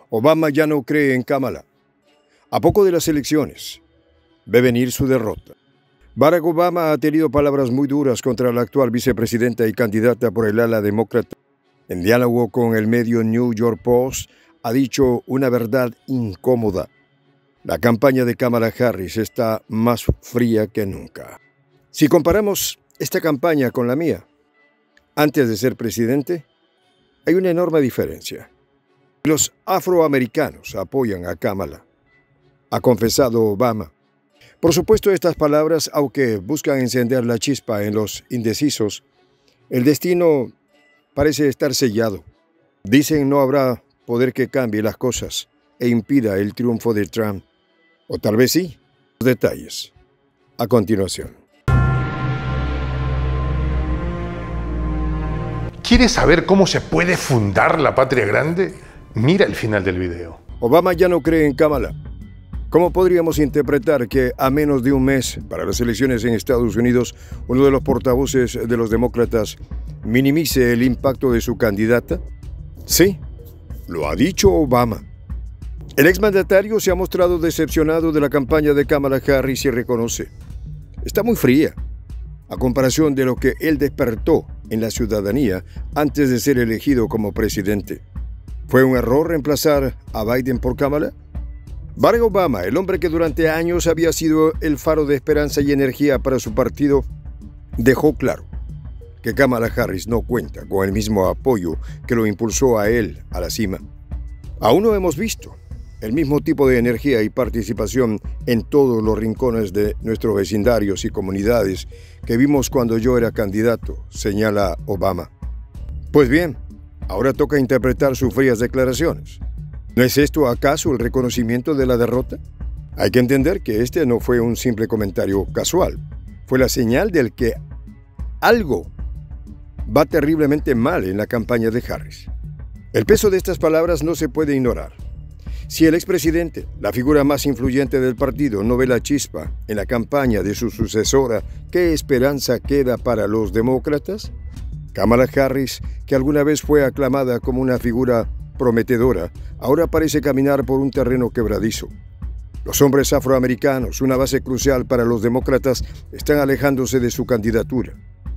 Obama ya no cree en Kamala. A poco de las elecciones, ve venir su derrota. Barack Obama ha tenido palabras muy duras contra la actual vicepresidenta y candidata por el ala demócrata. En diálogo con el medio New York Post, ha dicho una verdad incómoda. La campaña de Kamala Harris está más fría que nunca. Si comparamos esta campaña con la mía, antes de ser presidente, hay una enorme diferencia. Los afroamericanos apoyan a Kamala, ha confesado Obama. Por supuesto, estas palabras, aunque buscan encender la chispa en los indecisos, el destino parece estar sellado. Dicen no habrá poder que cambie las cosas e impida el triunfo de Trump. O tal vez sí. Los detalles a continuación. ¿Quieres saber cómo se puede fundar la patria grande? Mira el final del video. Obama ya no cree en Kamala. ¿Cómo podríamos interpretar que a menos de un mes para las elecciones en Estados Unidos, uno de los portavoces de los demócratas minimice el impacto de su candidata? Sí, lo ha dicho Obama. El exmandatario se ha mostrado decepcionado de la campaña de Kamala Harris y reconoce: está muy fría, a comparación de lo que él despertó en la ciudadanía antes de ser elegido como presidente. ¿Fue un error reemplazar a Biden por Kamala? Barack Obama, el hombre que durante años había sido el faro de esperanza y energía para su partido, dejó claro que Kamala Harris no cuenta con el mismo apoyo que lo impulsó a él a la cima. Aún no hemos visto el mismo tipo de energía y participación en todos los rincones de nuestros vecindarios y comunidades que vimos cuando yo era candidato, señala Obama. Pues bien, ahora toca interpretar sus frías declaraciones. ¿No es esto acaso el reconocimiento de la derrota? Hay que entender que este no fue un simple comentario casual. Fue la señal del que algo va terriblemente mal en la campaña de Harris. El peso de estas palabras no se puede ignorar. Si el expresidente, la figura más influyente del partido, no ve la chispa en la campaña de su sucesora, ¿qué esperanza queda para los demócratas? Kamala Harris, que alguna vez fue aclamada como una figura prometedora, ahora parece caminar por un terreno quebradizo. Los hombres afroamericanos, una base crucial para los demócratas, están alejándose de su candidatura.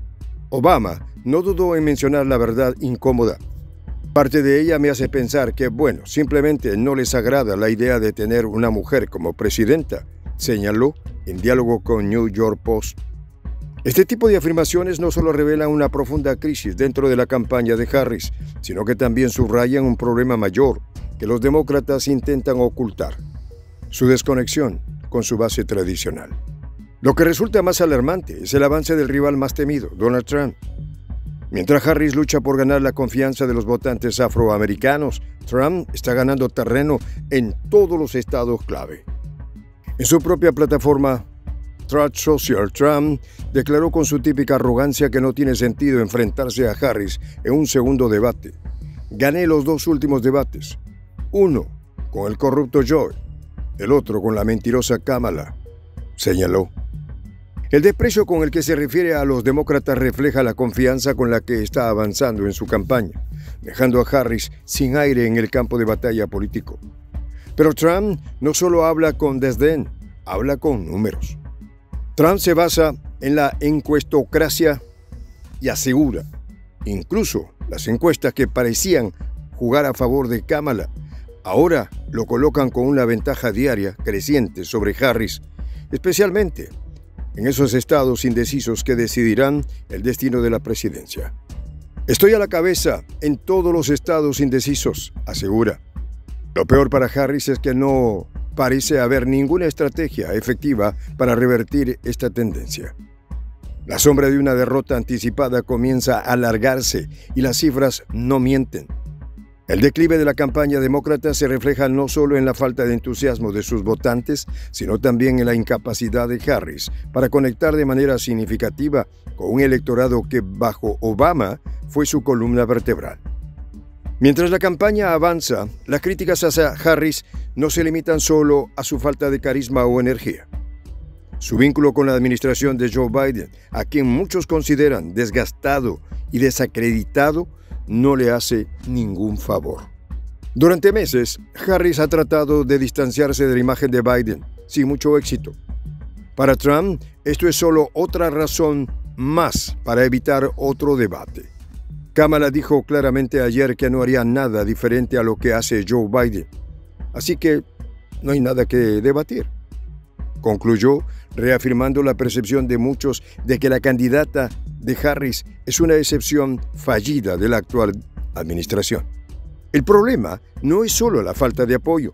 Obama no dudó en mencionar la verdad incómoda. Parte de ella me hace pensar que, simplemente no les agrada la idea de tener una mujer como presidenta, señaló en diálogo con New York Post. Este tipo de afirmaciones no solo revelan una profunda crisis dentro de la campaña de Harris, sino que también subrayan un problema mayor que los demócratas intentan ocultar: su desconexión con su base tradicional. Lo que resulta más alarmante es el avance del rival más temido, Donald Trump. Mientras Harris lucha por ganar la confianza de los votantes afroamericanos, Trump está ganando terreno en todos los estados clave. En su propia plataforma Truth Social, Trump declaró con su típica arrogancia que no tiene sentido enfrentarse a Harris en un segundo debate. Gané los dos últimos debates, uno con el corrupto Joe, el otro con la mentirosa Kamala, señaló. El desprecio con el que se refiere a los demócratas refleja la confianza con la que está avanzando en su campaña, dejando a Harris sin aire en el campo de batalla político. Pero Trump no solo habla con desdén, habla con números. Trump se basa en la encuestocracia y asegura, incluso las encuestas que parecían jugar a favor de Kamala, ahora lo colocan con una ventaja diaria creciente sobre Harris, especialmente en esos estados indecisos que decidirán el destino de la presidencia. Estoy a la cabeza en todos los estados indecisos, asegura. Lo peor para Harris es que no parece haber ninguna estrategia efectiva para revertir esta tendencia. La sombra de una derrota anticipada comienza a alargarse y las cifras no mienten. El declive de la campaña demócrata se refleja no solo en la falta de entusiasmo de sus votantes, sino también en la incapacidad de Harris para conectar de manera significativa con un electorado que bajo Obama fue su columna vertebral. Mientras la campaña avanza, las críticas hacia Harris no se limitan solo a su falta de carisma o energía. Su vínculo con la administración de Joe Biden, a quien muchos consideran desgastado y desacreditado, no le hace ningún favor. Durante meses, Harris ha tratado de distanciarse de la imagen de Biden, sin mucho éxito. Para Trump, esto es solo otra razón más para evitar otro debate. Kamala dijo claramente ayer que no haría nada diferente a lo que hace Joe Biden. Así que no hay nada que debatir. Concluyó reafirmando la percepción de muchos de que la candidata de Harris es una excepción fallida de la actual administración. El problema no es solo la falta de apoyo.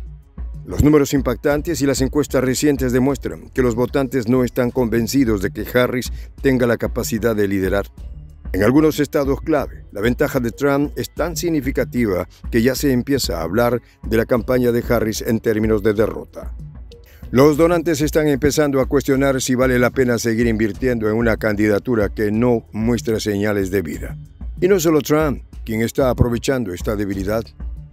Los números impactantes y las encuestas recientes demuestran que los votantes no están convencidos de que Harris tenga la capacidad de liderar. En algunos estados clave, la ventaja de Trump es tan significativa que ya se empieza a hablar de la campaña de Harris en términos de derrota. Los donantes están empezando a cuestionar si vale la pena seguir invirtiendo en una candidatura que no muestra señales de vida. Y no solo Trump quien está aprovechando esta debilidad.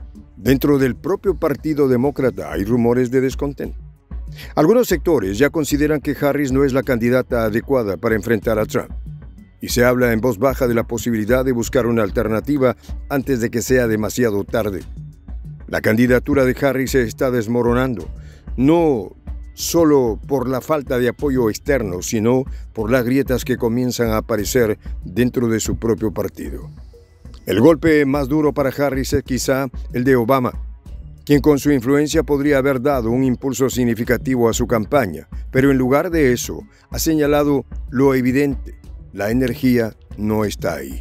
Dentro del propio Partido Demócrata hay rumores de descontento. Algunos sectores ya consideran que Harris no es la candidata adecuada para enfrentar a Trump. Y se habla en voz baja de la posibilidad de buscar una alternativa antes de que sea demasiado tarde. La candidatura de Harris se está desmoronando, no solo por la falta de apoyo externo, sino por las grietas que comienzan a aparecer dentro de su propio partido. El golpe más duro para Harris es quizá el de Obama, quien con su influencia podría haber dado un impulso significativo a su campaña, pero en lugar de eso ha señalado lo evidente: la energía no está ahí.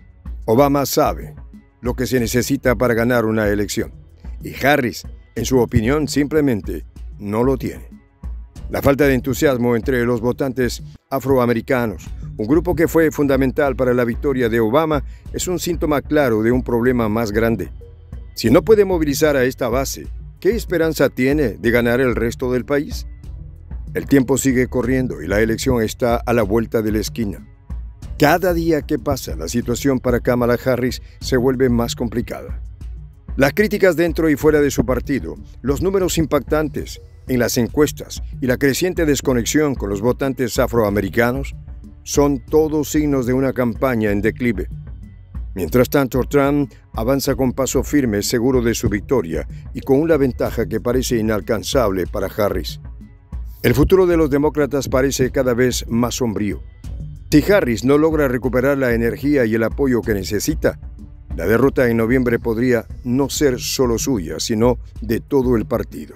Obama sabe lo que se necesita para ganar una elección, y Harris, en su opinión, simplemente no lo tiene. La falta de entusiasmo entre los votantes afroamericanos, un grupo que fue fundamental para la victoria de Obama, es un síntoma claro de un problema más grande. Si no puede movilizar a esta base, ¿qué esperanza tiene de ganar el resto del país? El tiempo sigue corriendo y la elección está a la vuelta de la esquina. Cada día que pasa, la situación para Kamala Harris se vuelve más complicada. Las críticas dentro y fuera de su partido, los números impactantes en las encuestas y la creciente desconexión con los votantes afroamericanos son todos signos de una campaña en declive. Mientras tanto, Trump avanza con paso firme, seguro de su victoria y con una ventaja que parece inalcanzable para Harris. El futuro de los demócratas parece cada vez más sombrío. Si Harris no logra recuperar la energía y el apoyo que necesita, la derrota en noviembre podría no ser solo suya, sino de todo el partido.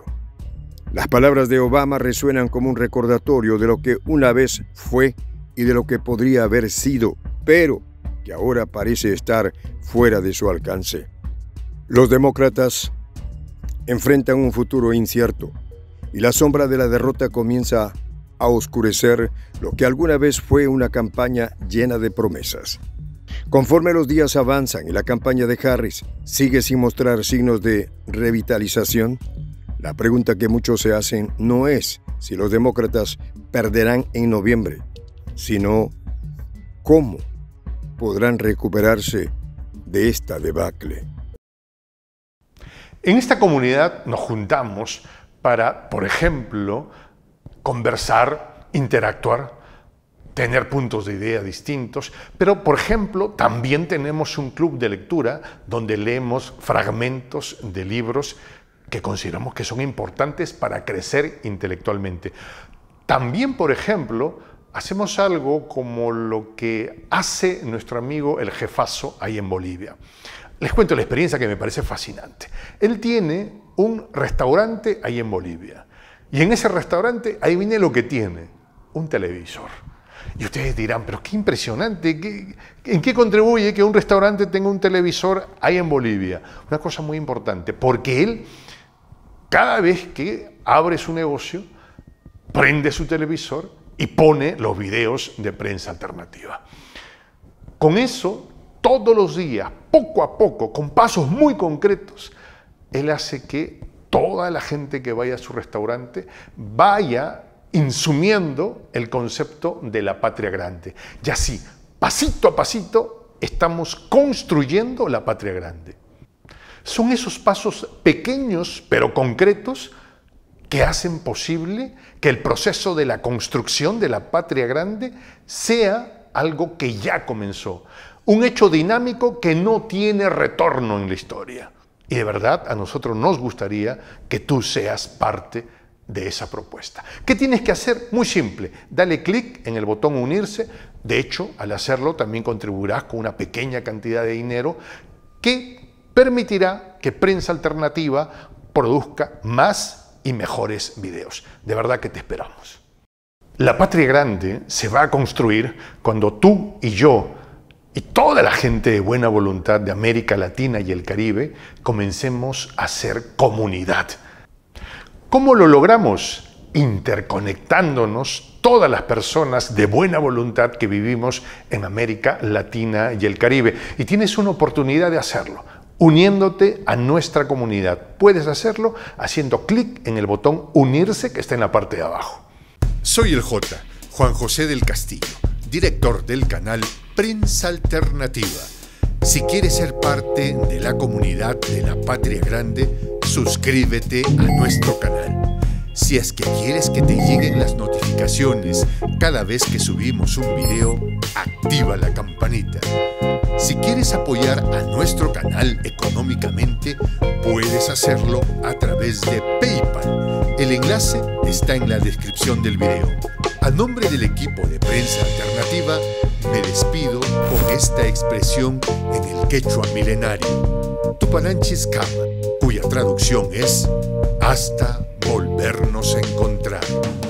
Las palabras de Obama resuenan como un recordatorio de lo que una vez fue y de lo que podría haber sido, pero que ahora parece estar fuera de su alcance. Los demócratas enfrentan un futuro incierto y la sombra de la derrota comienza a oscurecer lo que alguna vez fue una campaña llena de promesas. Conforme los días avanzan y la campaña de Harris sigue sin mostrar signos de revitalización, la pregunta que muchos se hacen no es si los demócratas perderán en noviembre, sino cómo podrán recuperarse de esta debacle. En esta comunidad nos juntamos para, por ejemplo, conversar, interactuar, tener puntos de idea distintos, pero, por ejemplo, también tenemos un club de lectura donde leemos fragmentos de libros que consideramos que son importantes para crecer intelectualmente. También, por ejemplo, hacemos algo como lo que hace nuestro amigo el jefazo ahí en Bolivia. Les cuento la experiencia que me parece fascinante. Él tiene un restaurante ahí en Bolivia. Y en ese restaurante, ahí viene lo que tiene, un televisor. Y ustedes dirán, pero qué impresionante, ¿en qué contribuye que un restaurante tenga un televisor ahí en Bolivia? Una cosa muy importante, porque él, cada vez que abre su negocio, prende su televisor y pone los videos de prensa alternativa. Con eso, todos los días, poco a poco, con pasos muy concretos, él hace que toda la gente que vaya a su restaurante vaya insumiendo el concepto de la patria grande. Y así, pasito a pasito, estamos construyendo la patria grande. Son esos pasos pequeños pero concretos que hacen posible que el proceso de la construcción de la patria grande sea algo que ya comenzó. Un hecho dinámico que no tiene retorno en la historia. Y de verdad a nosotros nos gustaría que tú seas parte de esa propuesta. ¿Qué tienes que hacer? Muy simple. Dale clic en el botón unirse. De hecho, al hacerlo también contribuirás con una pequeña cantidad de dinero que permitirá que Prensa Alternativa produzca más y mejores videos. De verdad que te esperamos. La patria grande se va a construir cuando tú y yo y toda la gente de buena voluntad de América Latina y el Caribe comencemos a ser comunidad. ¿Cómo lo logramos? Interconectándonos todas las personas de buena voluntad que vivimos en América Latina y el Caribe. Y tienes una oportunidad de hacerlo, uniéndote a nuestra comunidad. Puedes hacerlo haciendo clic en el botón unirse que está en la parte de abajo. Soy el J, Juan José del Castillo, director del canal Prensa Alternativa. Si quieres ser parte de la comunidad de la Patria Grande, suscríbete a nuestro canal. Si es que quieres que te lleguen las notificaciones cada vez que subimos un video, activa la campanita. Si quieres apoyar a nuestro canal económicamente, puedes hacerlo a través de PayPal. El enlace está en la descripción del video. A nombre del equipo de Prensa Alternativa, me despido con esta expresión en el quechua milenario, Tupananchis Kama, cuya traducción es hasta volvernos a encontrar.